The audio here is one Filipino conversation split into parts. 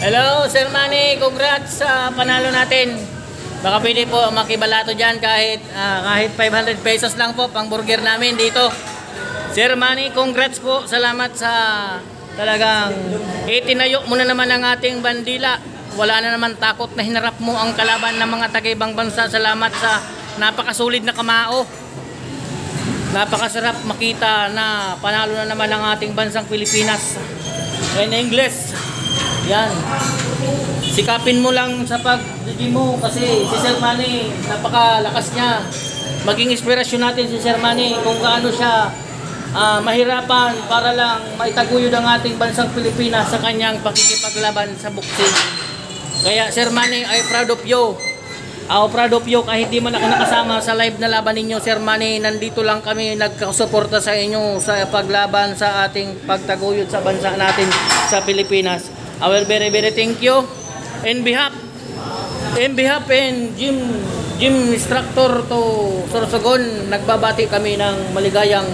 Hello, Sir Manny. Congrats sa panalo natin. Baka pwede po makibalato dyan kahit 500 pesos lang po pang burger namin dito. Sir Manny, congrats po. Salamat sa talagang itinayo mo na naman ang ating bandila. Wala na naman takot na hinarap mo ang kalaban ng mga taga-ibang bansa. Salamat sa napakasulid na kamao. Napakasarap makita na panalo na naman ang ating bansang Pilipinas. In English. Yan. Sikapin mo lang sa pag-gym mo kasi si Sir Manny, napakalakas niya. Maging inspirasyon natin si Sir Manny kung gaano siya mahirapan para lang maitaguyod ang ating bansang Pilipinas sa kanyang pakikipaglaban sa boxing. Kaya Sir Manny, I'm proud of you. Proud of you kahit di man ako nakasama sa live na laban ninyo, Sir Manny. Nandito lang kami nagkasuporta sa inyo sa paglaban sa ating pagtaguyod sa bansa natin sa Pilipinas. I will very thank you. In behalf and gym instructor to Sorsogon, nagbabati kami ng maligayang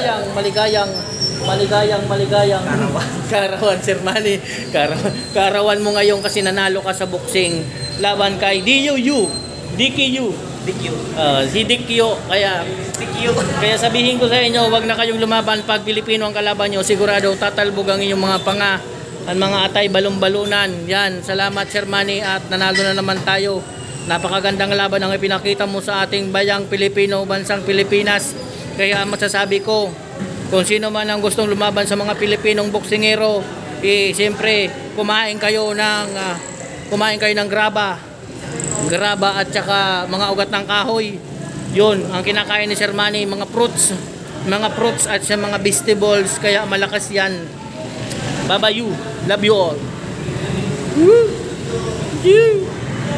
karawan, Sir Manny. Karawan mo ngayon kasi nanalo ka sa boxing laban kay DQU. Si DQ. Kaya sabihin ko sa inyo, wag na kayong lumaban pag Pilipino ang kalaban nyo. Sigurado tatalbog ang inyong mga panga, ang mga atay balong-balunan. Yan, salamat Sir Manny at nanalo na naman tayo. Napakagandang laban ang ipinakita mo sa ating bayang Pilipino, bansang Pilipinas. Kaya masasabi ko, kung sino man ang gustong lumaban sa mga Pilipinong boksingero, siyempre kumain kayo ng graba at saka mga ugat ng kahoy. Yun ang kinakain ni Sir Manny, mga fruits at sa mga vegetables, kaya malakas yan. Bye bye you, love you all. Woo!